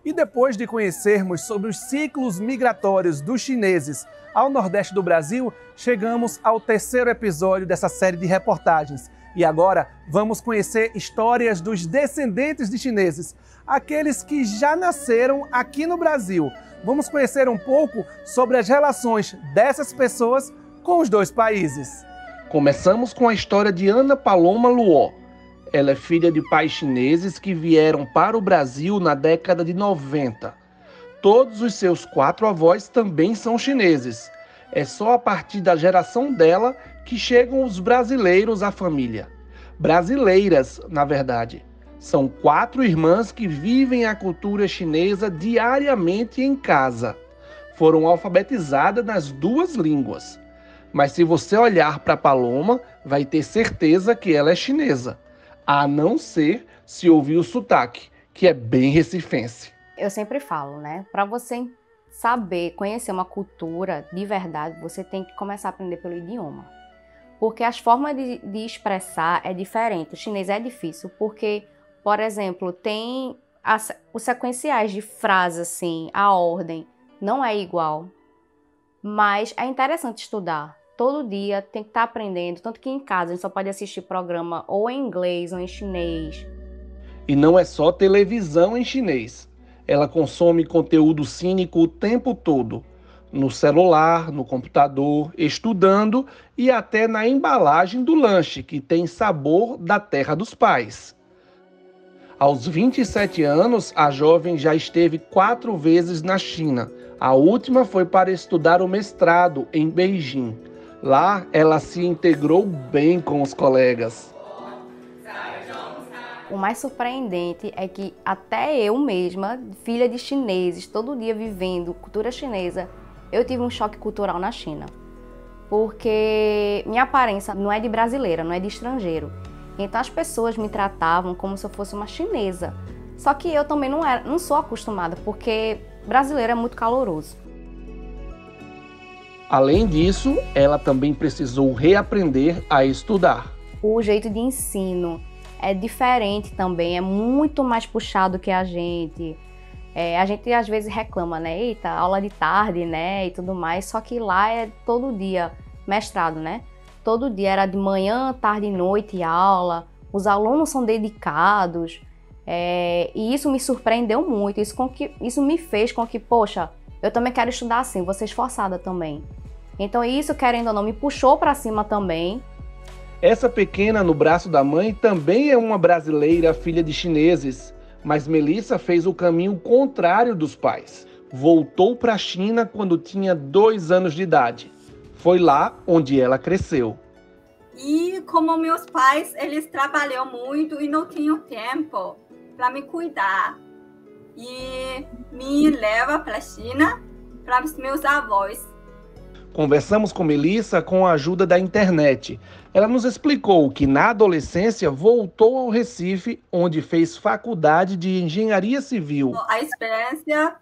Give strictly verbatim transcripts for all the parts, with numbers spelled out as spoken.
E depois de conhecermos sobre os ciclos migratórios dos chineses ao Nordeste do Brasil, chegamos ao terceiro episódio dessa série de reportagens. E agora vamos conhecer histórias dos descendentes de chineses, aqueles que já nasceram aqui no Brasil. Vamos conhecer um pouco sobre as relações dessas pessoas com os dois países. Começamos com a história de Ana Paloma Luo. Ela é filha de pais chineses que vieram para o Brasil na década de noventa. Todos os seus quatro avós também são chineses. É só a partir da geração dela que chegam os brasileiros à família. Brasileiras, na verdade. São quatro irmãs que vivem a cultura chinesa diariamente em casa. Foram alfabetizadas nas duas línguas. Mas se você olhar para Paloma, vai ter certeza que ela é chinesa. A não ser se ouvir o sotaque, que é bem recifense. Eu sempre falo, né? Para você saber, conhecer uma cultura de verdade, você tem que começar a aprender pelo idioma. Porque as formas de, de expressar é diferente. O chinês é difícil porque, por exemplo, tem as, os sequenciais de frases, assim, a ordem não é igual. Mas é interessante estudar. Todo dia tem que estar aprendendo, tanto que em casa a gente só pode assistir programa ou em inglês ou em chinês. E não é só televisão em chinês. Ela consome conteúdo cínico o tempo todo. No celular, no computador, estudando e até na embalagem do lanche, que tem sabor da terra dos pais. Aos vinte e sete anos, a jovem já esteve quatro vezes na China. A última foi para estudar o mestrado em Beijing. Lá, ela se integrou bem com os colegas. O mais surpreendente é que até eu mesma, filha de chineses, todo dia vivendo cultura chinesa, eu tive um choque cultural na China. Porque minha aparência não é de brasileira, não é de estrangeiro. Então as pessoas me tratavam como se eu fosse uma chinesa. Só que eu também não, era, não sou acostumada, porque brasileiro é muito caloroso. Além disso, ela também precisou reaprender a estudar. O jeito de ensino é diferente também, é muito mais puxado que a gente. É, a gente às vezes reclama, né? Eita, aula de tarde, né? E tudo mais. Só que lá é todo dia, mestrado, né? Todo dia era de manhã, tarde e noite aula. Os alunos são dedicados. É, e isso me surpreendeu muito. Isso, com que, isso me fez com que, poxa, eu também quero estudar assim, vou ser esforçada também. Então isso, querendo ou não, me puxou para cima também. Essa pequena no braço da mãe também é uma brasileira, filha de chineses. Mas Melissa fez o caminho contrário dos pais. Voltou para a China quando tinha dois anos de idade. Foi lá onde ela cresceu. E como meus pais, eles trabalham muito e não tinham tempo para me cuidar. E me leva para a China, para os meus avós. Conversamos com Melissa com a ajuda da internet. Ela nos explicou que na adolescência voltou ao Recife, onde fez faculdade de engenharia civil. A experiência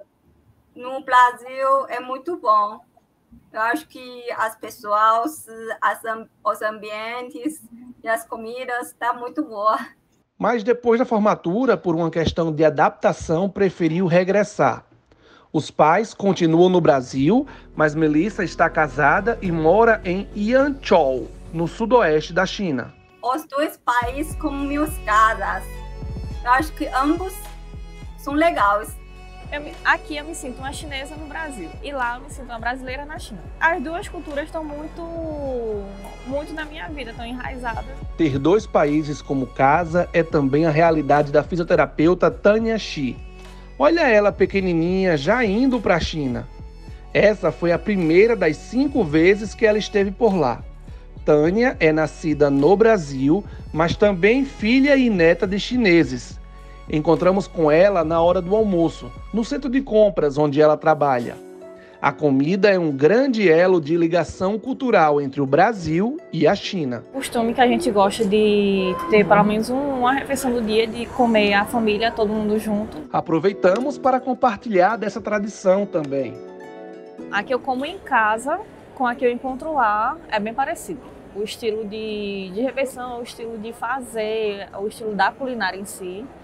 no Brasil é muito bom. Eu acho que as pessoas, as, os ambientes e as comidas estão muito boas. Mas depois da formatura, por uma questão de adaptação, preferiu regressar. Os pais continuam no Brasil, mas Melissa está casada e mora em Yanzhou, no sudoeste da China. Os dois países como meus casas. Eu acho que ambos são legais. Eu, aqui eu me sinto uma chinesa no Brasil e lá eu me sinto uma brasileira na China. As duas culturas estão muito, muito na minha vida, estão enraizadas. Ter dois países como casa é também a realidade da fisioterapeuta Tânia Xi. Olha ela pequenininha já indo para a China. Essa foi a primeira das cinco vezes que ela esteve por lá. Tânia é nascida no Brasil, mas também filha e neta de chineses. Encontramos com ela na hora do almoço, no centro de compras onde ela trabalha. A comida é um grande elo de ligação cultural entre o Brasil e a China. O costume que a gente gosta de ter pelo menos uma refeição do dia, de comer a família, todo mundo junto. Aproveitamos para compartilhar dessa tradição também. A que eu como em casa, com a que eu encontro lá, é bem parecido. O estilo de, de refeição, o estilo de fazer, o estilo da culinária em si.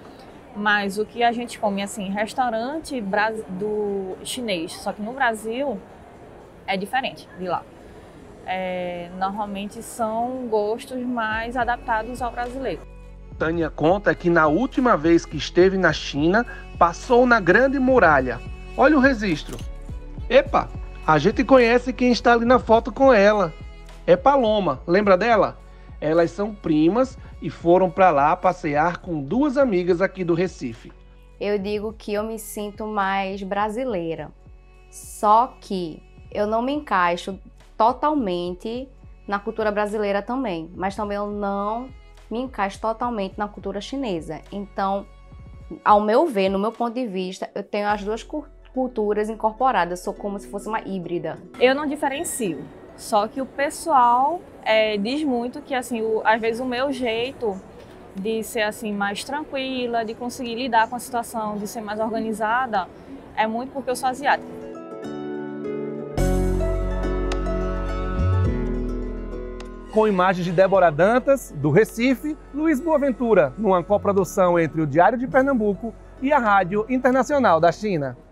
Mas o que a gente come, assim, restaurante do chinês, só que no Brasil é diferente de lá. É, normalmente são gostos mais adaptados ao brasileiro. Tânia conta que na última vez que esteve na China, passou na Grande Muralha. Olha o registro. Epa, a gente conhece quem está ali na foto com ela. É Paloma, lembra dela? Elas são primas e foram para lá passear com duas amigas aqui do Recife. Eu digo que eu me sinto mais brasileira, só que eu não me encaixo totalmente na cultura brasileira também, mas também eu não me encaixo totalmente na cultura chinesa. Então, ao meu ver, no meu ponto de vista, eu tenho as duas culturas incorporadas, sou como se fosse uma híbrida. Eu não diferencio, só que o pessoal é, diz muito que, assim, o, às vezes o meu jeito de ser assim mais tranquila, de conseguir lidar com a situação, de ser mais organizada, é muito porque eu sou asiática. Com imagens de Débora Dantas, do Recife, Luiz Boaventura, numa coprodução entre o Diário de Pernambuco e a Rádio Internacional da China.